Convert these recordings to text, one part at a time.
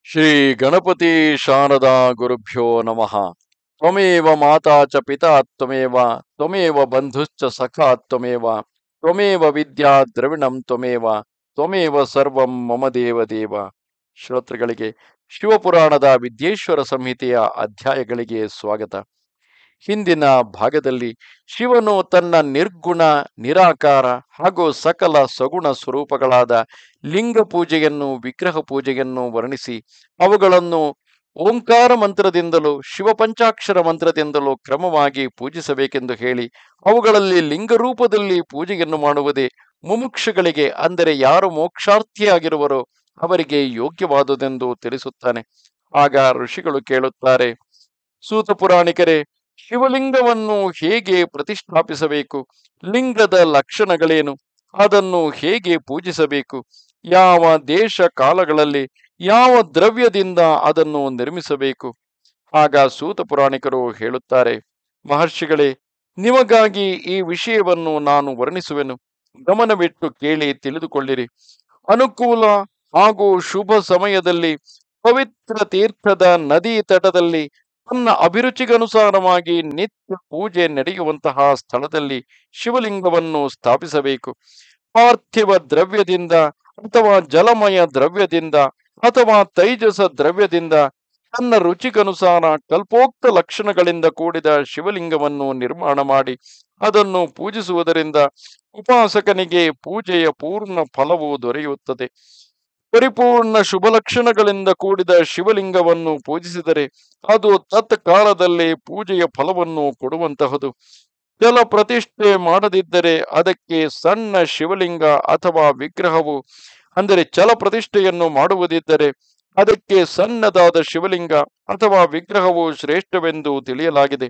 ಶ್ರೀ ಗಣಪತಿ ಶಾರದಾ ಗುರುಭ್ಯೋ ನಮಃ. ತ್ವಮೇವ ಮಾತಾ ಚ ಪಿತಾ ತ್ವಮೇವ ತ್ವಮೇವ ಬಂಧುಶ್ಚ ಸಖಾ ತ್ವಮೇವ ತ್ವಮೇವ ವಿದ್ಯಾ ದ್ರವಿಣಂ ತ್ವಮೇವ ತ್ವಮೇವ ಸರ್ವಂ ಮಮ ದೇವ ದೇವ. ಶ್ರೋತೃಗಳಿಗೆ ಶಿವಪುರಾಣದ ವಿದ್ಯೇಶ್ವರ ಸಂಹಿತೆಯ ಅಧ್ಯಾಯಗಳಿಗೆ ಸ್ವಾಗತ. ಹಿಂದಿನ ಭಾಗದಲ್ಲಿ ಶಿವನು ತನ್ನ ನಿರ್ಗುಣ, ನಿರಾಕಾರ ಹಾಗೂ ಸಕಲ ಸಗುಣ ಸ್ವರೂಪಗಳಾದ ಲಿಂಗ ಪೂಜೆಯನ್ನು, ವಿಗ್ರಹ ಪೂಜೆಯನ್ನು ವರ್ಣಿಸಿ ಅವುಗಳನ್ನು ಓಂಕಾರ ಮಂತ್ರದಿಂದಲೂ ಶಿವ ಪಂಚಾಕ್ಷರ ಮಂತ್ರದಿಂದಲೂ ಕ್ರಮವಾಗಿ ಪೂಜಿಸಬೇಕೆಂದು ಹೇಳಿ ಅವುಗಳಲ್ಲಿ ಲಿಂಗ ರೂಪದಲ್ಲಿ ಪೂಜೆಯನ್ನು ಮಾಡುವುದೇ ಮುಮುಕ್ಷುಗಳಿಗೆ, ಅಂದರೆ ಯಾರು ಮೋಕ್ಷಾರ್ಥಿಯಾಗಿರುವರೋ ಅವರಿಗೆ ಯೋಗ್ಯವಾದುದೆಂದು ತಿಳಿಸುತ್ತಾನೆ. ಆಗ ಋಷಿಗಳು ಕೇಳುತ್ತಾರೆ, ಸೂತ ಪುರಾಣಿಕರೇ, ಶಿವಲಿಂಗವನ್ನು ಹೇಗೆ ಪ್ರತಿಷ್ಠಾಪಿಸಬೇಕು? ಲಿಂಗದ ಲಕ್ಷಣಗಳೇನು? ಅದನ್ನು ಹೇಗೆ ಪೂಜಿಸಬೇಕು? ಯಾವ ದೇಶ ಕಾಲಗಳಲ್ಲಿ ಯಾವ ದ್ರವ್ಯದಿಂದ ಅದನ್ನು ನಿರ್ಮಿಸಬೇಕು? ಆಗ ಸೂತ ಪುರಾಣಿಕರು ಹೇಳುತ್ತಾರೆ, ಮಹರ್ಷಿಗಳೇ, ನಿಮಗಾಗಿ ಈ ವಿಷಯವನ್ನು ನಾನು ವರ್ಣಿಸುವೆನು. ಗಮನವಿಟ್ಟು ಕೇಳಿ ತಿಳಿದುಕೊಳ್ಳಿರಿ. ಅನುಕೂಲ ಹಾಗೂ ಶುಭ ಸಮಯದಲ್ಲಿ ಪವಿತ್ರ ತೀರ್ಥದ ನದಿ ತಟದಲ್ಲಿ ತನ್ನ ಅಭಿರುಚಿಗನುಸಾರವಾಗಿ ನಿತ್ಯ ಪೂಜೆ ನಡೆಯುವಂತಹ ಸ್ಥಳದಲ್ಲಿ ಶಿವಲಿಂಗವನ್ನು ಸ್ಥಾಪಿಸಬೇಕು. ಪಾರ್ಥಿವ ದ್ರವ್ಯದಿಂದ ಅಥವಾ ಜಲಮಯ ದ್ರವ್ಯದಿಂದ ಅಥವಾ ತೈಜಸ ದ್ರವ್ಯದಿಂದ ತನ್ನ ರುಚಿಗನುಸಾರ ಕಲ್ಪೋಕ್ತ ಲಕ್ಷಣಗಳಿಂದ ಕೂಡಿದ ಶಿವಲಿಂಗವನ್ನು ನಿರ್ಮಾಣ ಮಾಡಿ ಅದನ್ನು ಪೂಜಿಸುವುದರಿಂದ ಉಪಾಸಕನಿಗೆ ಪೂಜೆಯ ಪೂರ್ಣ ಫಲವು ದೊರೆಯುತ್ತದೆ. ಪರಿಪೂರ್ಣ ಶುಭ ಲಕ್ಷಣಗಳಿಂದ ಕೂಡಿದ ಶಿವಲಿಂಗವನ್ನು ಪೂಜಿಸಿದರೆ ಅದು ತತ್ಕಾಲದಲ್ಲಿ ಪೂಜೆಯ ಫಲವನ್ನು ಕೊಡುವಂತಹದು. ಜಲ ಪ್ರತಿಷ್ಠೆ ಮಾಡದಿದ್ದರೆ ಅದಕ್ಕೆ ಸಣ್ಣ ಶಿವಲಿಂಗ ಅಥವಾ ವಿಗ್ರಹವು, ಅಂದರೆ ಚಲ ಪ್ರತಿಷ್ಠೆಯನ್ನು ಮಾಡುವುದಿದ್ದರೆ ಅದಕ್ಕೆ ಸಣ್ಣದಾದ ಶಿವಲಿಂಗ ಅಥವಾ ವಿಗ್ರಹವು ಶ್ರೇಷ್ಠವೆಂದು ತಿಳಿಯಲಾಗಿದೆ.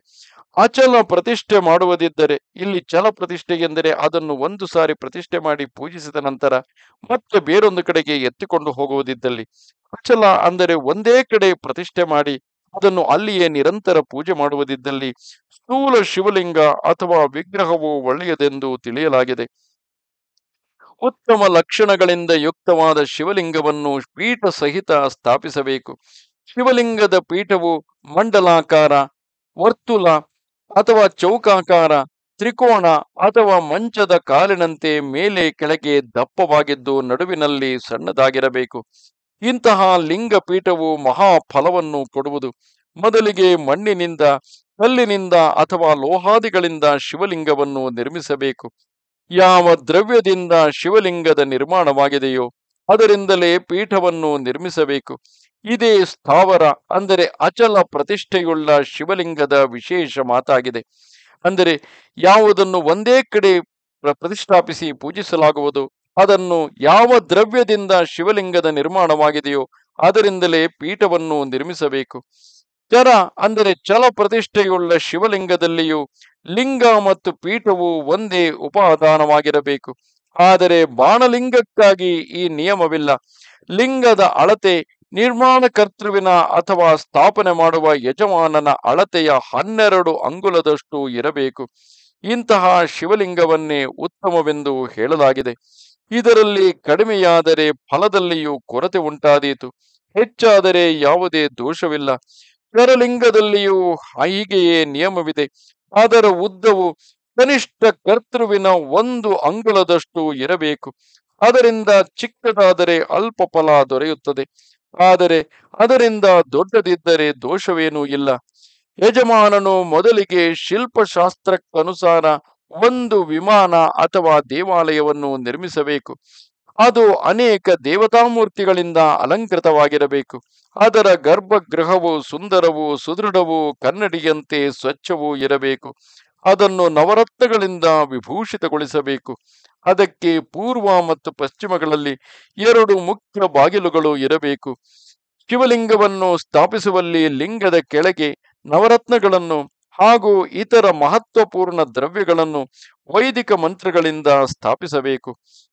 ಅಚಲ ಪ್ರತಿಷ್ಠೆ ಮಾಡುವುದಿದ್ದರೆ, ಇಲ್ಲಿ ಚಲ ಪ್ರತಿಷ್ಠೆ ಎಂದರೆ ಅದನ್ನು ಒಂದು ಸಾರಿ ಪ್ರತಿಷ್ಠೆ ಮಾಡಿ ಪೂಜಿಸಿದ ನಂತರ ಮತ್ತೆ ಬೇರೊಂದು ಕಡೆಗೆ ಎತ್ತಿಕೊಂಡು ಹೋಗುವುದಿದ್ದಲ್ಲಿ, ಅಚಲ ಅಂದರೆ ಒಂದೇ ಕಡೆ ಪ್ರತಿಷ್ಠೆ ಮಾಡಿ ಅದನ್ನು ಅಲ್ಲಿಯೇ ನಿರಂತರ ಪೂಜೆ ಮಾಡುವುದಿದ್ದಲ್ಲಿ ಸ್ಥೂಲ ಶಿವಲಿಂಗ ಅಥವಾ ವಿಗ್ರಹವು ಒಳ್ಳೆಯದೆಂದು ತಿಳಿಯಲಾಗಿದೆ. ಉತ್ತಮ ಲಕ್ಷಣಗಳಿಂದ ಯುಕ್ತವಾದ ಶಿವಲಿಂಗವನ್ನು ಪೀಠ ಸಹಿತ ಸ್ಥಾಪಿಸಬೇಕು. ಶಿವಲಿಂಗದ ಪೀಠವು ಮಂಡಲಾಕಾರ, ವರ್ತುಲ ಅಥವಾ ಚೌಕಾಕಾರ, ತ್ರಿಕೋಣ ಅಥವಾ ಮಂಚದ ಕಾಲಿನಂತೆ ಮೇಲೆ ಕೆಳಗೆ ದಪ್ಪವಾಗಿದ್ದು ನಡುವಿನಲ್ಲಿ ಸಣ್ಣದಾಗಿರಬೇಕು. ಇಂತಹ ಲಿಂಗ ಪೀಠವು ಮಹಾಫಲವನ್ನು ಕೊಡುವುದು. ಮೊದಲಿಗೆ ಮಣ್ಣಿನಿಂದ, ಕಲ್ಲಿನಿಂದ ಅಥವಾ ಲೋಹಾದಿಗಳಿಂದ ಶಿವಲಿಂಗವನ್ನು ನಿರ್ಮಿಸಬೇಕು. ಯಾವ ದ್ರವ್ಯದಿಂದ ಶಿವಲಿಂಗದ ನಿರ್ಮಾಣವಾಗಿದೆಯೋ ಅದರಿಂದಲೇ ಪೀಠವನ್ನು ನಿರ್ಮಿಸಬೇಕು. ಇದೇ ಸ್ಥಾವರ, ಅಂದರೆ ಅಚಲ ಪ್ರತಿಷ್ಠೆಯುಳ್ಳ ಶಿವಲಿಂಗದ ವಿಶೇಷ ಮಾತಾಗಿದೆ. ಅಂದರೆ ಯಾವುದನ್ನು ಒಂದೇ ಕಡೆ ಪ್ರತಿಷ್ಠಾಪಿಸಿ ಪೂಜಿಸಲಾಗುವುದು ಅದನ್ನು ಯಾವ ದ್ರವ್ಯದಿಂದ ಶಿವಲಿಂಗದ ನಿರ್ಮಾಣವಾಗಿದೆಯೋ ಅದರಿಂದಲೇ ಪೀಠವನ್ನು ನಿರ್ಮಿಸಬೇಕು. ಚರ, ಅಂದರೆ ಚಲ ಪ್ರತಿಷ್ಠೆಯುಳ್ಳ ಶಿವಲಿಂಗದಲ್ಲಿಯೂ ಲಿಂಗ ಮತ್ತು ಪೀಠವು ಒಂದೇ ಉಪಾದಾನವಾಗಿರಬೇಕು. ಆದರೆ ಬಾಣಲಿಂಗಕ್ಕಾಗಿ ಈ ನಿಯಮವಿಲ್ಲ. ಲಿಂಗದ ಅಳತೆ ನಿರ್ಮಾಣ ಕರ್ತೃವಿನ ಅಥವಾ ಸ್ಥಾಪನೆ ಮಾಡುವ ಯಜಮಾನನ ಅಳತೆಯ 12 ಅಂಗುಲದಷ್ಟು ಇರಬೇಕು. ಇಂತಹ ಶಿವಲಿಂಗವನ್ನೇ ಉತ್ತಮವೆಂದು ಹೇಳಲಾಗಿದೆ. ಇದರಲ್ಲಿ ಕಡಿಮೆಯಾದರೆ ಫಲದಲ್ಲಿಯೂ ಕೊರತೆ ಉಂಟಾದೀತು, ಹೆಚ್ಚಾದರೆ ಯಾವುದೇ ದೋಷವಿಲ್ಲ. ಕರಲಿಂಗದಲ್ಲಿಯೂ ಹೀಗೆಯೇ ನಿಯಮವಿದೆ. ಅದರ ಉದ್ದವು ಕನಿಷ್ಠ ಕರ್ತೃವಿನ 1 ಅಂಗುಲದಷ್ಟು ಇರಬೇಕು. ಅದರಿಂದ ಚಿಕ್ಕದಾದರೆ ಅಲ್ಪ ಫಲ ದೊರೆಯುತ್ತದೆ, ಆದರೆ ಅದರಿಂದ ದೊಡ್ಡದಿದ್ದರೆ ದೋಷವೇನೂ ಇಲ್ಲ. ಯಜಮಾನನು ಮೊದಲಿಗೆ ಶಿಲ್ಪಶಾಸ್ತ್ರಕ್ಕನುಸಾರ ಒಂದು ವಿಮಾನ ಅಥವಾ ದೇವಾಲಯವನ್ನು ನಿರ್ಮಿಸಬೇಕು. ಅದು ಅನೇಕ ದೇವತಾಮೂರ್ತಿಗಳಿಂದ ಅಲಂಕೃತವಾಗಿರಬೇಕು. ಅದರ ಗರ್ಭಗೃಹವು ಸುಂದರವೂ ಸುದೃಢವೂ ಕನ್ನಡಿಯಂತೆ ಸ್ವಚ್ಛವೂ ಇರಬೇಕು. ಅದನ್ನು ನವರತ್ನಗಳಿಂದ ವಿಭೂಷಿತಗೊಳಿಸಬೇಕು. ಅದಕ್ಕೆ ಪೂರ್ವ ಮತ್ತು ಪಶ್ಚಿಮಗಳಲ್ಲಿ 2 ಮುಖ್ಯ ಬಾಗಿಲುಗಳು ಇರಬೇಕು. ಶಿವಲಿಂಗವನ್ನು ಸ್ಥಾಪಿಸುವಲ್ಲಿ ಲಿಂಗದ ಕೆಳಗೆ ನವರತ್ನಗಳನ್ನು ಹಾಗೂ ಇತರ ಮಹತ್ವಪೂರ್ಣ ದ್ರವ್ಯಗಳನ್ನು ವೈದಿಕ ಮಂತ್ರಗಳಿಂದ ಸ್ಥಾಪಿಸಬೇಕು.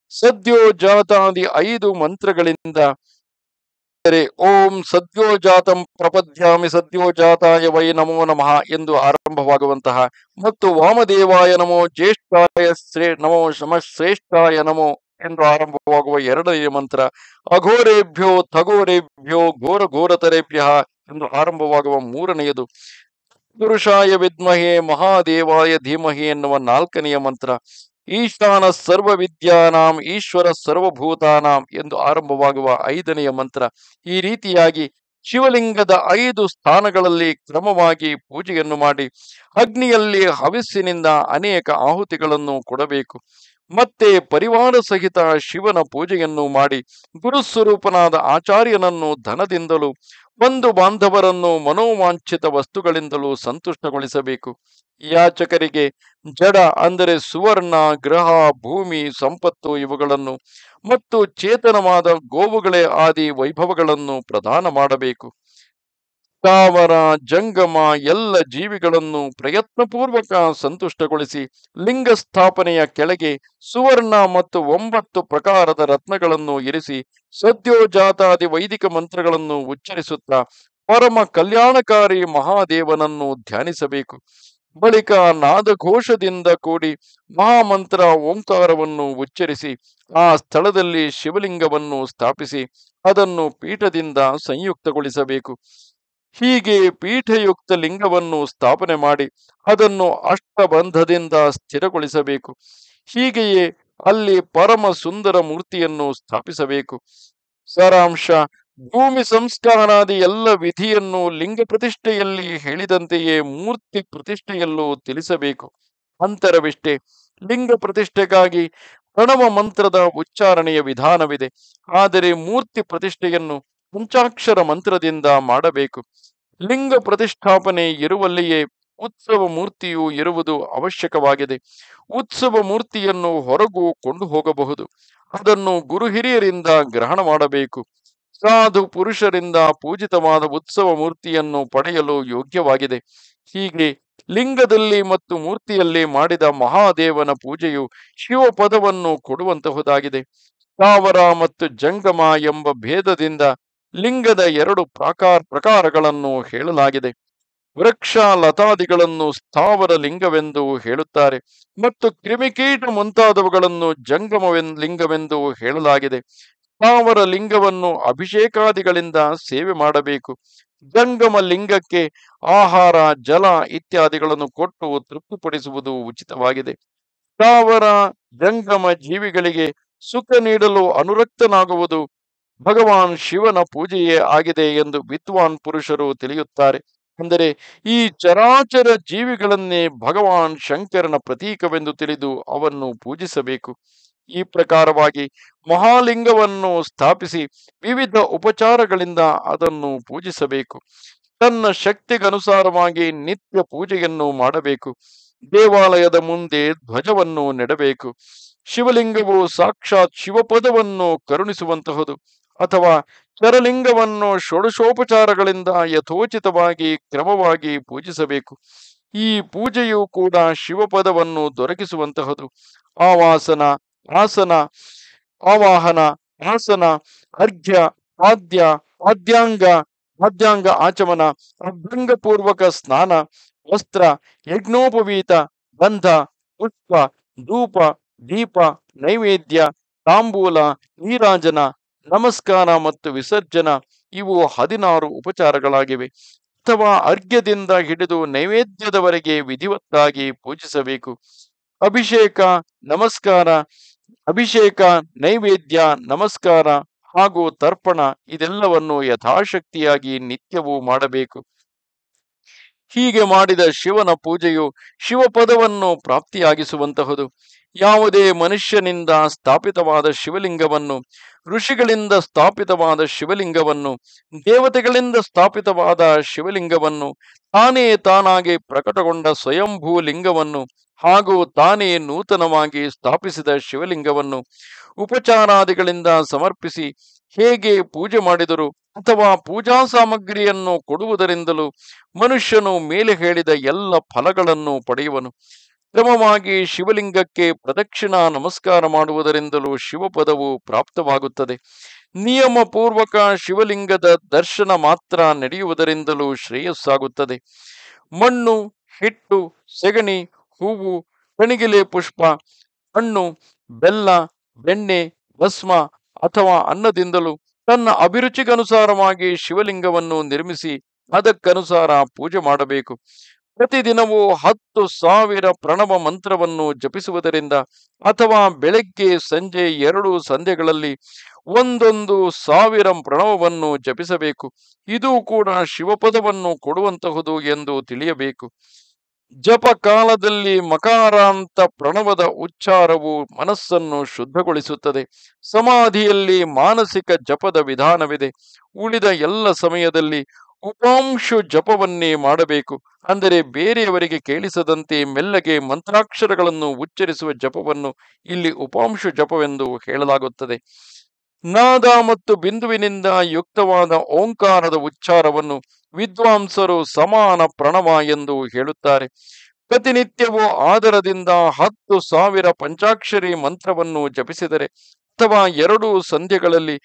ಸದ್ಯೋಜಾತಾದಿ 5 ಮಂತ್ರಗಳಿಂದ, ಓಂ ಸದ್ಯೋಜಾತಂ ಪ್ರಪದ್ಯಾಮಿ ಸದ್ಯೋಜಾತಾಯ ವೈ ನಮೋ ನಮಃ ಎಂದು ಆರಂಭವಾಗುವಂತಹ ಮತ್ತು ವಾಮದೇವಾಯ ನಮೋ ಜ್ಯೇಷ್ಠಾಯ ನಮೋ ಶ್ರೇಷ್ಠಾಯ ನಮೋ ಎಂದು ಆರಂಭವಾಗುವ ಎರಡನೆಯ ಮಂತ್ರ, ಅಘೋರೇಭ್ಯೋ ಥಗೋರೇಭ್ಯೋ ಘೋರ ಘೋರತರೇಭ್ಯ ಎಂದು ಆರಂಭವಾಗುವ ಮೂರನೆಯದು, ಪುರುಷಾಯ ವಿದ್ಮಹೇ ಮಹಾದೇವಾಯ ಧೀಮಹಿ ಎನ್ನುವ ನಾಲ್ಕನೆಯ ಮಂತ್ರ, ಈಶಾನ ಸರ್ವ ವಿದ್ಯಾನಾಂ ಈಶ್ವರ ಸರ್ವಭೂತಾನಾಂ ಎಂದು ಆರಂಭವಾಗುವ ಐದನೆಯ ಮಂತ್ರ. ಈ ರೀತಿಯಾಗಿ ಶಿವಲಿಂಗದ 5 ಸ್ಥಾನಗಳಲ್ಲಿ ಕ್ರಮವಾಗಿ ಪೂಜೆಯನ್ನು ಮಾಡಿ ಅಗ್ನಿಯಲ್ಲಿ ಹವಿಸ್ಸಿನಿಂದ ಅನೇಕ ಆಹುತಿಗಳನ್ನು ಕೊಡಬೇಕು. ಮತ್ತೆ ಪರಿವಾರ ಸಹಿತ ಶಿವನ ಪೂಜೆಯನ್ನು ಮಾಡಿ ಗುರುಸ್ವರೂಪನಾದ ಆಚಾರ್ಯನನ್ನು ಧನದಿಂದಲೂ ಬಂಧು ಬಾಂಧವರನ್ನು ಮನೋವಾಂಛಿತ ವಸ್ತುಗಳಿಂದಲೂ ಸಂತುಷ್ಟಗೊಳಿಸಬೇಕು. ಯಾಚಕರಿಗೆ ಜಡ ಅಂದರೆ ಸುವರ್ಣ, ಗ್ರಹ, ಭೂಮಿ, ಸಂಪತ್ತು ಇವುಗಳನ್ನು ಮತ್ತು ಚೇತನವಾದ ಗೋವುಗಳೇ ಆದಿ ವೈಭವಗಳನ್ನು ಪ್ರದಾನ ಮಾಡಬೇಕು. ಸ್ಥಾವರ ಜಂಗಮ ಎಲ್ಲ ಜೀವಿಗಳನ್ನು ಪ್ರಯತ್ನಪೂರ್ವಕ ಸಂತುಷ್ಟಗೊಳಿಸಿ ಲಿಂಗ ಸ್ಥಾಪನೆಯ ಕೆಳಗೆ ಸುವರ್ಣ ಮತ್ತು 9 ಪ್ರಕಾರದ ರತ್ನಗಳನ್ನು ಇರಿಸಿ ಸದ್ಯೋಜಾತಾದಿ ವೈದಿಕ ಮಂತ್ರಗಳನ್ನು ಉಚ್ಚರಿಸುತ್ತಾ ಪರಮ ಕಲ್ಯಾಣಕಾರಿ ಮಹಾದೇವನನ್ನು ಧ್ಯಾನಿಸಬೇಕು. ಬಳಿಕ ನಾದಘೋಷದಿಂದ ಕೂಡಿ ಮಹಾಮಂತ್ರ ಓಂಕಾರವನ್ನು ಉಚ್ಚರಿಸಿ ಆ ಸ್ಥಳದಲ್ಲಿ ಶಿವಲಿಂಗವನ್ನು ಸ್ಥಾಪಿಸಿ ಅದನ್ನು ಪೀಠದಿಂದ ಸಂಯುಕ್ತಗೊಳಿಸಬೇಕು. ಹೀಗೆ ಪೀಠಯುಕ್ತ ಲಿಂಗವನ್ನು ಸ್ಥಾಪನೆ ಮಾಡಿ ಅದನ್ನು ಅಷ್ಟಬಂಧದಿಂದ ಸ್ಥಿರಗೊಳಿಸಬೇಕು. ಹೀಗೆಯೇ ಅಲ್ಲಿ ಪರಮ ಸುಂದರ ಮೂರ್ತಿಯನ್ನು ಸ್ಥಾಪಿಸಬೇಕು. ಸಾರಾಂಶ: ಭೂಮಿ ಸಂಸ್ಕಾರಾದಿ ಎಲ್ಲ ವಿಧಿಯನ್ನು ಲಿಂಗ ಪ್ರತಿಷ್ಠೆಯಲ್ಲಿ ಹೇಳಿದಂತೆಯೇ ಮೂರ್ತಿ ಪ್ರತಿಷ್ಠೆಯಲ್ಲೂ ತಿಳಿಸಬೇಕು. ಅಂತರವಿಷ್ಟೇ, ಲಿಂಗ ಪ್ರತಿಷ್ಠೆಗಾಗಿ ಪ್ರಣವ ಮಂತ್ರದ ಉಚ್ಚಾರಣೆಯ ವಿಧಾನವಿದೆ. ಆದರೆ ಮೂರ್ತಿ ಪ್ರತಿಷ್ಠೆಯನ್ನು ಪಂಚಾಕ್ಷರ ಮಂತ್ರದಿಂದ ಮಾಡಬೇಕು. ಲಿಂಗ ಪ್ರತಿಷ್ಠಾಪನೆ ಇರುವಲ್ಲಿಯೇ ಉತ್ಸವ ಮೂರ್ತಿಯು ಇರುವುದು ಅವಶ್ಯಕವಾಗಿದೆ. ಉತ್ಸವ ಮೂರ್ತಿಯನ್ನು ಹೊರಗೂ ಕೊಂಡು ಹೋಗಬಹುದು. ಅದನ್ನು ಗುರು ಹಿರಿಯರಿಂದ ಗ್ರಹಣ ಮಾಡಬೇಕು. ಸಾಧು ಪುರುಷರಿಂದ ಪೂಜಿತವಾದ ಉತ್ಸವ ಮೂರ್ತಿಯನ್ನು ಪಡೆಯಲು ಯೋಗ್ಯವಾಗಿದೆ. ಹೀಗೆ ಲಿಂಗದಲ್ಲಿ ಮತ್ತು ಮೂರ್ತಿಯಲ್ಲಿ ಮಾಡಿದ ಮಹಾದೇವನ ಪೂಜೆಯು ಶಿವಪದವನ್ನು ಕೊಡುವಂತಹುದಾಗಿದೆ. ಸ್ಥಾವರ ಮತ್ತು ಜಂಗಮ ಎಂಬ ಭೇದದಿಂದ ಲಿಂಗದ 2 ಪ್ರಕಾರಗಳನ್ನು ಹೇಳಲಾಗಿದೆ. ವೃಕ್ಷ ಲತಾದಿಗಳನ್ನು ಸ್ಥಾವರ ಲಿಂಗವೆಂದು ಹೇಳುತ್ತಾರೆ ಮತ್ತು ಕ್ರಿಮಿಕೀಟ ಮುಂತಾದವುಗಳನ್ನು ಜಂಗಮ ಲಿಂಗವೆಂದು ಹೇಳಲಾಗಿದೆ. ಸ್ಥಾವರ ಲಿಂಗವನ್ನು ಅಭಿಷೇಕಾದಿಗಳಿಂದ ಸೇವೆ ಮಾಡಬೇಕು. ಜಂಗಮ ಲಿಂಗಕ್ಕೆ ಆಹಾರ, ಜಲ ಇತ್ಯಾದಿಗಳನ್ನು ಕೊಟ್ಟು ತೃಪ್ತಿಪಡಿಸುವುದು ಉಚಿತವಾಗಿದೆ. ಸ್ಥಾವರ ಜಂಗಮ ಜೀವಿಗಳಿಗೆ ಸುಖ ನೀಡಲು ಅನುರಕ್ತನಾಗುವುದು ಭಗವಾನ್ ಶಿವನ ಪೂಜೆಯೇ ಆಗಿದೆ ಎಂದು ವಿದ್ವಾನ್ ಪುರುಷರು ತಿಳಿಯುತ್ತಾರೆ. ಅಂದರೆ ಈ ಚರಾಚರ ಜೀವಿಗಳನ್ನೇ ಭಗವಾನ್ ಶಂಕರನ ಪ್ರತೀಕವೆಂದು ತಿಳಿದು ಅವನ್ನು ಪೂಜಿಸಬೇಕು. ಈ ಪ್ರಕಾರವಾಗಿ ಮಹಾಲಿಂಗವನ್ನು ಸ್ಥಾಪಿಸಿ ವಿವಿಧ ಉಪಚಾರಗಳಿಂದ ಅದನ್ನು ಪೂಜಿಸಬೇಕು. ತನ್ನ ಶಕ್ತಿಗನುಸಾರವಾಗಿ ನಿತ್ಯ ಪೂಜೆಯನ್ನು ಮಾಡಬೇಕು. ದೇವಾಲಯದ ಮುಂದೆ ಧ್ವಜವನ್ನು ನೆಡಬೇಕು. ಶಿವಲಿಂಗವು ಸಾಕ್ಷಾತ್ ಶಿವಪದವನ್ನು ಕರುಣಿಸುವಂತಹುದು. ಅಥವಾ ಚರಲಿಂಗವನ್ನು ಷೋಡಶೋಪಚಾರಗಳಿಂದ ಯಥೋಚಿತವಾಗಿ ಕ್ರಮವಾಗಿ ಪೂಜಿಸಬೇಕು. ಈ ಪೂಜೆಯು ಕೂಡ ಶಿವಪದವನ್ನು ದೊರಕಿಸುವಂತಹದು. ಆವಾಸನ, ಆಸನ, ಆವಾಹನ, ಆಸನ, ಅರ್ಘ್ಯ, ಆದ್ಯ, ಆದ್ಯಾಂಗ ಆಚಮನ, ಅಭ್ಯಂಗಪೂರ್ವಕ ಸ್ನಾನ, ವಸ್ತ್ರ, ಯಜ್ಞೋಪವೀತ, ಗಂಧ, ಪುಷ್ಪ, ಧೂಪ, ದೀಪ, ನೈವೇದ್ಯ, ತಾಂಬೂಲ, ನೀರಾಜನ, ನಮಸ್ಕಾರ ಮತ್ತು ವಿಸರ್ಜನ ಇವು 16 ಉಪಚಾರಗಳಾಗಿವೆ. ಅಥವಾ ಅರ್ಘ್ಯದಿಂದ ಹಿಡಿದು ನೈವೇದ್ಯದವರೆಗೆ ವಿಧಿವತ್ತಾಗಿ ಪೂಜಿಸಬೇಕು. ಅಭಿಷೇಕ, ನಮಸ್ಕಾರ, ಅಭಿಷೇಕ, ನೈವೇದ್ಯ, ನಮಸ್ಕಾರ ಹಾಗೂ ತರ್ಪಣ ಇದೆಲ್ಲವನ್ನು ಯಥಾಶಕ್ತಿಯಾಗಿ ನಿತ್ಯವೂ ಮಾಡಬೇಕು. ಹೀಗೆ ಮಾಡಿದ ಶಿವನ ಪೂಜೆಯು ಶಿವಪದವನ್ನು ಪ್ರಾಪ್ತಿಯಾಗಿಸುವಂತಹುದು. ಯಾವುದೇ ಮನುಷ್ಯನಿಂದ ಸ್ಥಾಪಿತವಾದ ಶಿವಲಿಂಗವನ್ನು, ಋಷಿಗಳಿಂದ ಸ್ಥಾಪಿತವಾದ ಶಿವಲಿಂಗವನ್ನು, ದೇವತೆಗಳಿಂದ ಸ್ಥಾಪಿತವಾದ ಶಿವಲಿಂಗವನ್ನು, ತಾನೇ ತಾನಾಗಿ ಪ್ರಕಟಗೊಂಡ ಸ್ವಯಂಭೂ ಲಿಂಗವನ್ನು ಹಾಗೂ ತಾನೇ ನೂತನವಾಗಿ ಸ್ಥಾಪಿಸಿದ ಶಿವಲಿಂಗವನ್ನು ಉಪಚಾರಾದಿಗಳಿಂದ ಸಮರ್ಪಿಸಿ ಹೇಗೆ ಪೂಜೆ ಮಾಡಿದರು ಅಥವಾ ಪೂಜಾ ಸಾಮಗ್ರಿಯನ್ನು ಕೊಡುವುದರಿಂದಲೂ ಮನುಷ್ಯನು ಮೇಲೆ ಹೇಳಿದ ಎಲ್ಲ ಫಲಗಳನ್ನು ಪಡೆಯುವನು. ಕ್ರಮವಾಗಿ ಶಿವಲಿಂಗಕ್ಕೆ ಪ್ರದಕ್ಷಿಣಾ ನಮಸ್ಕಾರ ಮಾಡುವುದರಿಂದಲೂ ಶಿವಪದವು ಪ್ರಾಪ್ತವಾಗುತ್ತದೆ. ನಿಯಮ ಪೂರ್ವಕ ಶಿವಲಿಂಗದ ದರ್ಶನ ಮಾತ್ರ ನಡೆಯುವುದರಿಂದಲೂ ಶ್ರೇಯಸ್ಸಾಗುತ್ತದೆ. ಮಣ್ಣು, ಹಿಟ್ಟು, ಸೆಗಣಿ, ಹೂವು, ಕಣಿಗಿಲೆ ಪುಷ್ಪ, ಹಣ್ಣು, ಬೆಲ್ಲ, ಬೆಣ್ಣೆ, ಭಸ್ಮ ಅಥವಾ ಅನ್ನದಿಂದಲೂ ತನ್ನ ಅಭಿರುಚಿಗನುಸಾರವಾಗಿ ಶಿವಲಿಂಗವನ್ನು ನಿರ್ಮಿಸಿ ಅದಕ್ಕನುಸಾರ ಪೂಜೆ ಮಾಡಬೇಕು. ಪ್ರತಿದಿನವೂ 10,000 ಪ್ರಣವ ಮಂತ್ರವನ್ನು ಜಪಿಸುವುದರಿಂದ ಅಥವಾ ಬೆಳಗ್ಗೆ ಸಂಜೆ 2 ಸಂಧ್ಯೆಗಳಲ್ಲಿ 1,000 ಪ್ರಣವವನ್ನು ಜಪಿಸಬೇಕು. ಇದು ಕೂಡ ಶಿವಪದವನ್ನು ಕೊಡುವಂತಹುದು ಎಂದು ತಿಳಿಯಬೇಕು. ಜಪ ಕಾಲದಲ್ಲಿ ಮಕಾರಾಂತ ಪ್ರಣವದ ಉಚ್ಚಾರವು ಮನಸ್ಸನ್ನು ಶುದ್ಧಗೊಳಿಸುತ್ತದೆ. ಸಮಾಧಿಯಲ್ಲಿ ಮಾನಸಿಕ ಜಪದ ವಿಧಾನವಿದೆ. ಉಳಿದ ಎಲ್ಲ ಸಮಯದಲ್ಲಿ ಉಪಾಂಶು ಜಪವನ್ನೇ ಮಾಡಬೇಕು. ಅಂದರೆ ಬೇರೆಯವರಿಗೆ ಕೇಳಿಸದಂತೆ ಮೆಲ್ಲಗೆ ಮಂತ್ರಾಕ್ಷರಗಳನ್ನು ಉಚ್ಚರಿಸುವ ಜಪವನ್ನು ಇಲ್ಲಿ ಉಪಾಂಶು ಜಪವೆಂದು ಹೇಳಲಾಗುತ್ತದೆ. ನಾದ ಮತ್ತು ಬಿಂದುವಿನಿಂದ ಯುಕ್ತವಾದ ಓಂಕಾರದ ಉಚ್ಚಾರವನ್ನು ವಿದ್ವಾಂಸರು ಸಮಾನ ಪ್ರಣವ ಎಂದು ಹೇಳುತ್ತಾರೆ. ಪ್ರತಿನಿತ್ಯವೂ ಆದರದಿಂದ 10,000 ಪಂಚಾಕ್ಷರಿ ಮಂತ್ರವನ್ನು ಜಪಿಸಿದರೆ ಅಥವಾ 2 ಸಂಧ್ಯೆಗಳಲ್ಲಿ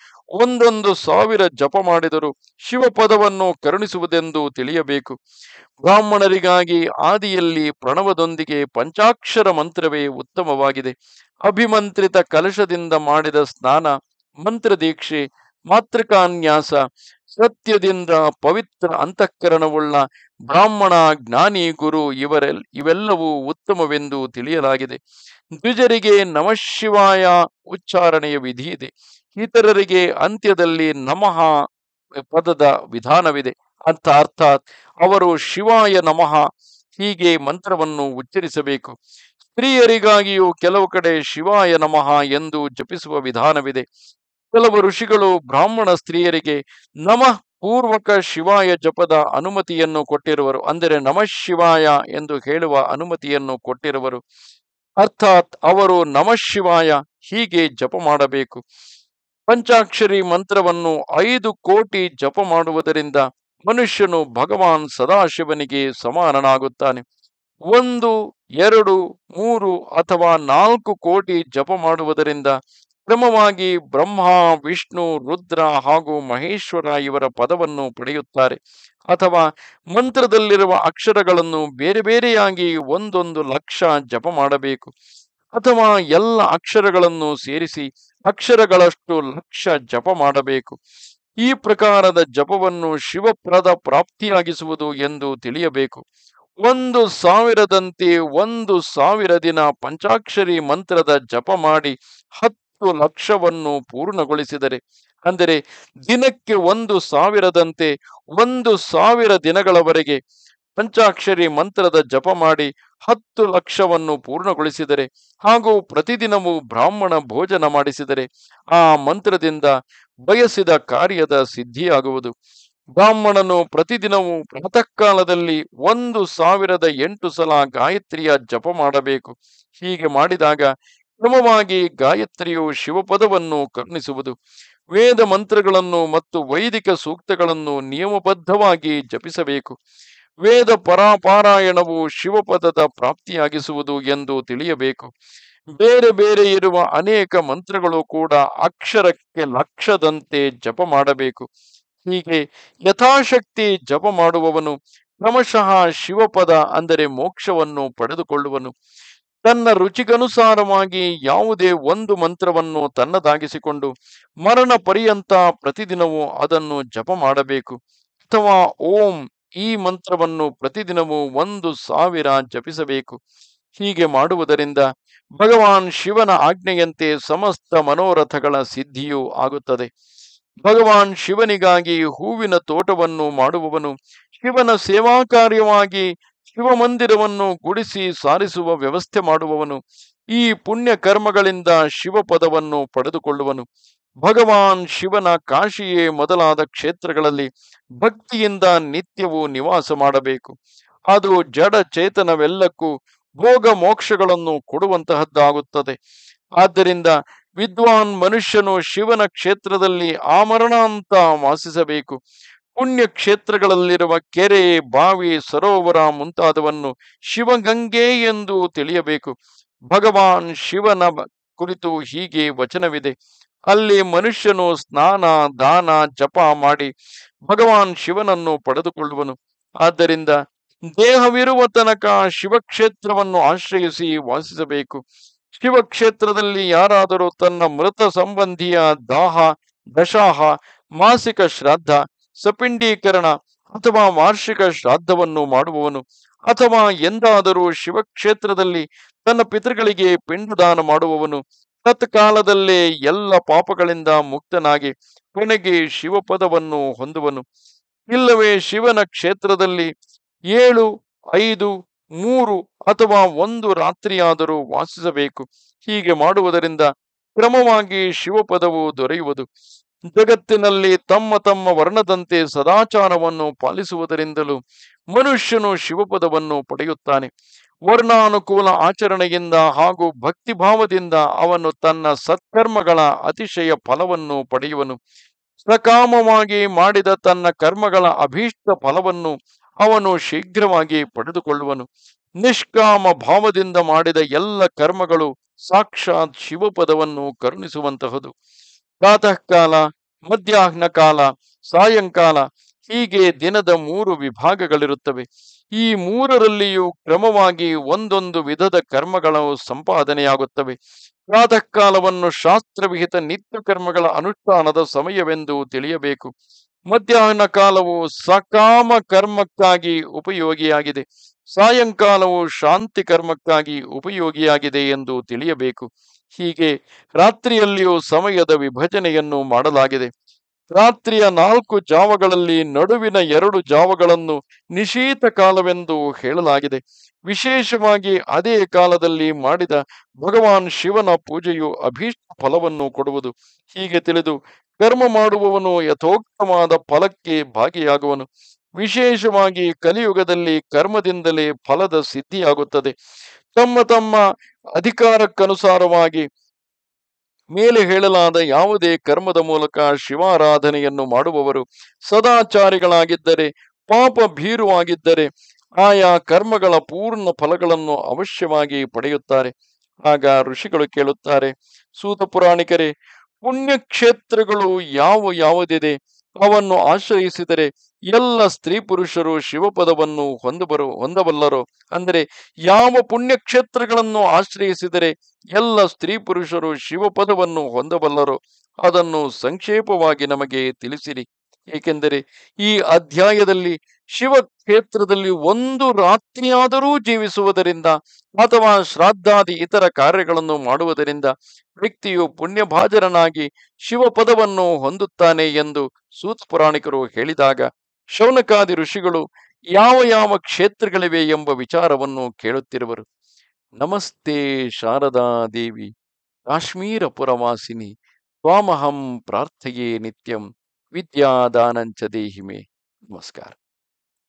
1,000 ಜಪ ಮಾಡಿದರೂ ಶಿವಪದವನ್ನು ಕರುಣಿಸುವುದೆಂದು ತಿಳಿಯಬೇಕು. ಬ್ರಾಹ್ಮಣರಿಗಾಗಿ ಆದಿಯಲ್ಲಿ ಪ್ರಣವದೊಂದಿಗೆ ಪಂಚಾಕ್ಷರ ಮಂತ್ರವೇ ಉತ್ತಮವಾಗಿದೆ. ಅಭಿಮಂತ್ರಿತ ಕಲಶದಿಂದ ಮಾಡಿದ ಸ್ನಾನ, ಮಂತ್ರದೀಕ್ಷೆ, ಮಾತೃಕಾನ್ಯಾಸ, ಸತ್ಯದಿಂದ ಪವಿತ್ರ ಅಂತಃಕರಣವುಳ್ಳ ಬ್ರಾಹ್ಮಣ, ಜ್ಞಾನಿ, ಗುರು ಇವೆಲ್ಲವೂ ಉತ್ತಮವೆಂದು ತಿಳಿಯಲಾಗಿದೆ. ದ್ವಿಜರಿಗೆ ನಮಃಶಿವಾಯ ಉಚ್ಚಾರಣೆಯ ವಿಧಿ ಇದೆ. ಇತರರಿಗೆ ಅಂತ್ಯದಲ್ಲಿ ನಮಃ ಪದದ ವಿಧಾನವಿದೆ. ಅರ್ಥಾತ್ ಅವರು ಶಿವಾಯ ನಮಃ ಹೀಗೆ ಮಂತ್ರವನ್ನು ಉಚ್ಚರಿಸಬೇಕು. ಸ್ತ್ರೀಯರಿಗಾಗಿಯೂ ಕೆಲವು ಕಡೆ ಶಿವಾಯ ನಮಃ ಎಂದು ಜಪಿಸುವ ವಿಧಾನವಿದೆ. ಕೆಲವು ಋಷಿಗಳು ಬ್ರಾಹ್ಮಣ ಸ್ತ್ರೀಯರಿಗೆ ನಮಃ ಪೂರ್ವಕ ಶಿವಾಯ ಜಪದ ಅನುಮತಿಯನ್ನು ಕೊಟ್ಟಿರುವರು. ಅಂದರೆ ನಮಃ ಶಿವಾಯ ಎಂದು ಹೇಳುವ ಅನುಮತಿಯನ್ನು ಕೊಟ್ಟಿರುವರು. ಅರ್ಥಾತ್ ಅವರು ನಮಃ ಶಿವಾಯ ಹೀಗೆ ಜಪ ಮಾಡಬೇಕು. ಪಂಚಾಕ್ಷರಿ ಮಂತ್ರವನ್ನು 5 ಕೋಟಿ ಜಪ ಮಾಡುವುದರಿಂದ ಮನುಷ್ಯನು ಭಗವಾನ್ ಸದಾಶಿವನಿಗೆ ಸಮಾನನಾಗುತ್ತಾನೆ. 1, 2, 3 ಅಥವಾ 4 ಕೋಟಿ ಜಪ ಮಾಡುವುದರಿಂದ ಕ್ರಮವಾಗಿ ಬ್ರಹ್ಮ, ವಿಷ್ಣು, ರುದ್ರ ಹಾಗೂ ಮಹೇಶ್ವರ ಇವರ ಪದವನ್ನು ಪಡೆಯುತ್ತಾರೆ. ಅಥವಾ ಮಂತ್ರದಲ್ಲಿರುವ ಅಕ್ಷರಗಳನ್ನು ಬೇರೆ ಬೇರೆಯಾಗಿ 1 ಲಕ್ಷ ಜಪ ಮಾಡಬೇಕು. ಅಥವಾ ಎಲ್ಲ ಅಕ್ಷರಗಳನ್ನು ಸೇರಿಸಿ ಅಕ್ಷರಗಳಷ್ಟು ಲಕ್ಷ ಜಪ ಮಾಡಬೇಕು. ಈ ಪ್ರಕಾರದ ಜಪವನ್ನು ಶಿವಪ್ರದ ಪ್ರಾಪ್ತಿಯಾಗಿಸುವುದು ಎಂದು ತಿಳಿಯಬೇಕು. 1,000ದಂತೆ 1,000 ದಿನ ಪಂಚಾಕ್ಷರಿ ಮಂತ್ರದ ಜಪ ಮಾಡಿ 10 ಲಕ್ಷವನ್ನು ಪೂರ್ಣಗೊಳಿಸಿದರೆ, ಅಂದರೆ ದಿನಕ್ಕೆ 1,000ದಂತೆ 1,000 ದಿನಗಳವರೆಗೆ ಪಂಚಾಕ್ಷರಿ ಮಂತ್ರದ ಜಪ ಮಾಡಿ 10 ಲಕ್ಷವನ್ನು ಪೂರ್ಣಗೊಳಿಸಿದರೆ ಹಾಗೂ ಪ್ರತಿದಿನವೂ ಬ್ರಾಹ್ಮಣ ಭೋಜನ ಮಾಡಿಸಿದರೆ ಆ ಮಂತ್ರದಿಂದ ಬಯಸಿದ ಕಾರ್ಯದ ಸಿದ್ಧಿಯಾಗುವುದು. ಬ್ರಾಹ್ಮಣನು ಪ್ರತಿದಿನವೂ ಪ್ರಾತಃ ಕಾಲದಲ್ಲಿ 1,008 ಸಲ ಗಾಯತ್ರಿಯ ಜಪ ಮಾಡಬೇಕು. ಹೀಗೆ ಮಾಡಿದಾಗ ಕ್ರಮವಾಗಿ ಗಾಯತ್ರಿಯು ಶಿವಪದವನ್ನು ಕರುಣಿಸುವುದು. ವೇದ ಮಂತ್ರಗಳನ್ನು ಮತ್ತು ವೈದಿಕ ಸೂಕ್ತಗಳನ್ನು ನಿಯಮಬದ್ಧವಾಗಿ ಜಪಿಸಬೇಕು. ವೇದ ಪರಾಪಾರಾಯಣವು ಶಿವಪದದ ಪ್ರಾಪ್ತಿಯಾಗಿಸುವುದು ಎಂದು ತಿಳಿಯಬೇಕು. ಬೇರೆ ಬೇರೆ ಇರುವ ಅನೇಕ ಮಂತ್ರಗಳು ಕೂಡ ಅಕ್ಷರಕ್ಕೆ ಲಕ್ಷದಂತೆ ಜಪ ಮಾಡಬೇಕು. ಹೀಗೆ ಯಥಾಶಕ್ತಿ ಜಪ ಮಾಡುವವನು ಕ್ರಮಶಃ ಶಿವಪದ ಅಂದರೆ ಮೋಕ್ಷವನ್ನು ಪಡೆದುಕೊಳ್ಳುವನು. ತನ್ನ ರುಚಿಗನುಸಾರವಾಗಿ ಯಾವುದೇ ಒಂದು ಮಂತ್ರವನ್ನು ತನ್ನದಾಗಿಸಿಕೊಂಡು ಮರಣ ಪರ್ಯಂತ ಪ್ರತಿದಿನವೂ ಅದನ್ನು ಜಪ ಮಾಡಬೇಕು. ಅಥವಾ ಓಂ ಈ ಮಂತ್ರವನ್ನು ಪ್ರತಿದಿನವೂ 1,000 ಜಪಿಸಬೇಕು. ಹೀಗೆ ಮಾಡುವುದರಿಂದ ಭಗವಾನ್ ಶಿವನ ಆಜ್ಞೆಯಂತೆ ಸಮಸ್ತ ಮನೋರಥಗಳ ಸಿದ್ಧಿಯೂ ಆಗುತ್ತದೆ. ಭಗವಾನ್ ಶಿವನಿಗಾಗಿ ಹೂವಿನ ತೋಟವನ್ನು ಮಾಡುವವನು ಶಿವನ ಸೇವಾ ಕಾರ್ಯವಾಗಿ ಶಿವಮಂದಿರವನ್ನು ಗುಡಿಸಿ ಸಾರಿಸುವ ವ್ಯವಸ್ಥೆ ಮಾಡುವವನು ಈ ಪುಣ್ಯ ಕರ್ಮಗಳಿಂದ ಶಿವಪದವನ್ನು ಪಡೆದುಕೊಳ್ಳುವನು. ಭಗವಾನ್ ಶಿವನ ಕಾಶಿಯೇ ಮೊದಲಾದ ಕ್ಷೇತ್ರಗಳಲ್ಲಿ ಭಕ್ತಿಯಿಂದ ನಿತ್ಯವೂ ನಿವಾಸ ಮಾಡಬೇಕು. ಅದು ಜಡ ಚೇತನವೆಲ್ಲಕ್ಕೂ ಭೋಗ ಮೋಕ್ಷಗಳನ್ನು ಕೊಡುವಂತಹದ್ದಾಗುತ್ತದೆ. ಆದ್ದರಿಂದ ವಿದ್ವಾನ್ ಮನುಷ್ಯನು ಶಿವನ ಕ್ಷೇತ್ರದಲ್ಲಿ ಆಮರಣಾಂತ ವಾಸಿಸಬೇಕು. ಪುಣ್ಯ ಕ್ಷೇತ್ರಗಳಲ್ಲಿರುವ ಕೆರೆ, ಬಾವಿ, ಸರೋವರ ಮುಂತಾದವನ್ನು ಶಿವಗಂಗೆ ಎಂದು ತಿಳಿಯಬೇಕು. ಭಗವಾನ್ ಶಿವನ ಕುರಿತು ಹೀಗೆ ವಚನವಿದೆ. ಅಲ್ಲಿ ಮನುಷ್ಯನು ಸ್ನಾನ, ದಾನ, ಜಪ ಮಾಡಿ ಭಗವಾನ್ ಶಿವನನ್ನು ಪಡೆದುಕೊಳ್ಳುವನು. ಆದ್ದರಿಂದ ದೇಹವಿರುವ ತನಕ ಶಿವಕ್ಷೇತ್ರವನ್ನು ಆಶ್ರಯಿಸಿ ವಾಸಿಸಬೇಕು. ಶಿವಕ್ಷೇತ್ರದಲ್ಲಿ ಯಾರಾದರೂ ತನ್ನ ಮೃತ ಸಂಬಂಧಿಯ ದಾಹ, ದಶಾಹ, ಮಾಸಿಕ ಶ್ರಾದ್ದ, ಸಪಿಂಡೀಕರಣ ಅಥವಾ ವಾರ್ಷಿಕ ಶ್ರಾದ್ದವನ್ನು ಮಾಡುವವನು, ಅಥವಾ ಎಂದಾದರೂ ಶಿವಕ್ಷೇತ್ರದಲ್ಲಿ ತನ್ನ ಪಿತೃಗಳಿಗೆ ಪಿಂಡದಾನ ಮಾಡುವವನು ತತ್ಕಾಲದಲ್ಲೇ ಎಲ್ಲ ಪಾಪಗಳಿಂದ ಮುಕ್ತನಾಗಿ ಕೊನೆಗೆ ಶಿವಪದವನ್ನು ಹೊಂದುವನು. ಇಲ್ಲವೇ ಶಿವನ ಕ್ಷೇತ್ರದಲ್ಲಿ 7, 5, 3 ಅಥವಾ 1 ರಾತ್ರಿಯಾದರೂ ವಾಸಿಸಬೇಕು. ಹೀಗೆ ಮಾಡುವುದರಿಂದ ಕ್ರಮವಾಗಿ ಶಿವಪದವು ದೊರೆಯುವುದು. ಜಗತ್ತಿನಲ್ಲಿ ತಮ್ಮ ತಮ್ಮ ವರ್ಣದಂತೆ ಸದಾಚಾರವನ್ನು ಪಾಲಿಸುವುದರಿಂದಲೂ ಮನುಷ್ಯನು ಶಿವಪದವನ್ನು ಪಡೆಯುತ್ತಾನೆ. ವರ್ಣಾನುಕೂಲ ಆಚರಣೆಯಿಂದ ಹಾಗೂ ಭಕ್ತಿಭಾವದಿಂದ ಅವನು ತನ್ನ ಸತ್ಕರ್ಮಗಳ ಅತಿಶಯ ಫಲವನ್ನು ಪಡೆಯುವನು. ಸಕಾಮವಾಗಿ ಮಾಡಿದ ತನ್ನ ಕರ್ಮಗಳ ಅಭೀಷ್ಟ ಫಲವನ್ನು ಅವನು ಶೀಘ್ರವಾಗಿ ಪಡೆದುಕೊಳ್ಳುವನು. ನಿಷ್ಕಾಮ ಭಾವದಿಂದ ಮಾಡಿದ ಎಲ್ಲ ಕರ್ಮಗಳು ಸಾಕ್ಷಾತ್ ಶಿವಪದವನ್ನು ಕರುಣಿಸುವಂತಹದು. ಪ್ರಾತಃ ಕಾಲ, ಮಧ್ಯಾಹ್ನ ಕಾಲ, ಸಾಯಂಕಾಲ ಹೀಗೆ ದಿನದ 3 ವಿಭಾಗಗಳಿರುತ್ತವೆ. ಈ 3ರಲ್ಲಿಯೂ ಕ್ರಮವಾಗಿ ಒಂದೊಂದು ವಿಧದ ಕರ್ಮಗಳು ಸಂಪಾದನೆಯಾಗುತ್ತವೆ. ಪ್ರಾತಃ ಕಾಲವನ್ನು ಶಾಸ್ತ್ರವಿಹಿತ ನಿತ್ಯ ಕರ್ಮಗಳ ಅನುಷ್ಠಾನದ ಸಮಯವೆಂದು ತಿಳಿಯಬೇಕು. ಮಧ್ಯಾಹ್ನ ಕಾಲವು ಸಕಾಮ ಕರ್ಮಕ್ಕಾಗಿ ಉಪಯೋಗಿಯಾಗಿದೆ. ಸಾಯಂಕಾಲವು ಶಾಂತಿ ಕರ್ಮಕ್ಕಾಗಿ ಉಪಯೋಗಿಯಾಗಿದೆ ಎಂದು ತಿಳಿಯಬೇಕು. ಹೀಗೆ ರಾತ್ರಿಯಲ್ಲಿಯೂ ಸಮಯದ ವಿಭಜನೆಯನ್ನು ಮಾಡಲಾಗಿದೆ. ರಾತ್ರಿಯ 4 ಜಾವಗಳಲ್ಲಿ ನಡುವಿನ 2 ಜಾವಗಳನ್ನು ನಿಶೀತ ಕಾಲವೆಂದು ಹೇಳಲಾಗಿದೆ. ವಿಶೇಷವಾಗಿ ಅದೇ ಕಾಲದಲ್ಲಿ ಮಾಡಿದ ಭಗವಾನ್ ಶಿವನ ಪೂಜೆಯು ಅಭೀಷ್ಟ ಫಲವನ್ನು ಕೊಡುವುದು. ಹೀಗೆ ತಿಳಿದು ಕರ್ಮ ಮಾಡುವವನು ಯಥೋಕ್ತವಾದ ಫಲಕ್ಕೆ ಭಾಗಿಯಾಗುವನು. ವಿಶೇಷವಾಗಿ ಕಲಿಯುಗದಲ್ಲಿ ಕರ್ಮದಿಂದಲೇ ಫಲದ ಸಿದ್ಧಿಯಾಗುತ್ತದೆ. ತಮ್ಮ ತಮ್ಮ ಅಧಿಕಾರಕ್ಕನುಸಾರವಾಗಿ ಮೇಲೆ ಹೇಳಲಾದ ಯಾವುದೇ ಕರ್ಮದ ಮೂಲಕ ಶಿವಾರಾಧನೆಯನ್ನು ಮಾಡುವವರು ಸದಾಚಾರಿಗಳಾಗಿದ್ದರೆ, ಪಾಪ ಭೀರುವಾಗಿದ್ದರೆ ಆಯಾ ಕರ್ಮಗಳ ಪೂರ್ಣ ಫಲಗಳನ್ನು ಅವಶ್ಯವಾಗಿ ಪಡೆಯುತ್ತಾರೆ. ಆಗ ಋಷಿಗಳು ಕೇಳುತ್ತಾರೆ, ಸೂತ ಪುರಾಣಿಕರೇ, ಪುಣ್ಯಕ್ಷೇತ್ರಗಳು ಯಾವುದಿದೆ ಅವನ್ನು ಆಶ್ರಯಿಸಿದರೆ ಎಲ್ಲ ಸ್ತ್ರೀ ಪುರುಷರು ಶಿವಪದವನ್ನು ಹೊಂದಬಲ್ಲರೋ? ಅಂದರೆ ಯಾವ ಪುಣ್ಯಕ್ಷೇತ್ರಗಳನ್ನು ಆಶ್ರಯಿಸಿದರೆ ಎಲ್ಲ ಸ್ತ್ರೀ ಪುರುಷರು ಶಿವಪದವನ್ನು ಹೊಂದಬಲ್ಲರೋ ಅದನ್ನು ಸಂಕ್ಷೇಪವಾಗಿ ನಮಗೆ ತಿಳಿಸಿರಿ. ಏಕೆಂದರೆ ಈ ಅಧ್ಯಾಯದಲ್ಲಿ ಶಿವಕ್ಷೇತ್ರದಲ್ಲಿ 1 ರಾತ್ರಿಯಾದರೂ ಜೀವಿಸುವುದರಿಂದ ಅಥವಾ ಶ್ರಾದ್ದಾದಿ ಇತರ ಕಾರ್ಯಗಳನ್ನು ಮಾಡುವುದರಿಂದ ವ್ಯಕ್ತಿಯು ಪುಣ್ಯಭಾಜನನಾಗಿ ಶಿವಪದವನ್ನು ಹೊಂದುತ್ತಾನೆ ಎಂದು ಸೂತ ಪುರಾಣಿಕರು ಹೇಳಿದಾಗ ಶೌನಕಾದಿ ಋಷಿಗಳು ಯಾವ ಯಾವ ಕ್ಷೇತ್ರಗಳಿವೆ ಎಂಬ ವಿಚಾರವನ್ನು ಕೇಳುತ್ತಿರುವರು. ನಮಸ್ತೆ ಶಾರದಾ ದೇವಿ, ಕಾಶ್ಮೀರ ಪುರವಾಸಿನಿ, ತ್ವಾಮಹಂ ಪ್ರಾರ್ಥಯೇ ನಿತ್ಯಂ, ವಿದ್ಯಾದಾನಂಚ ದೇಹಿಮೆ. ನಮಸ್ಕಾರ.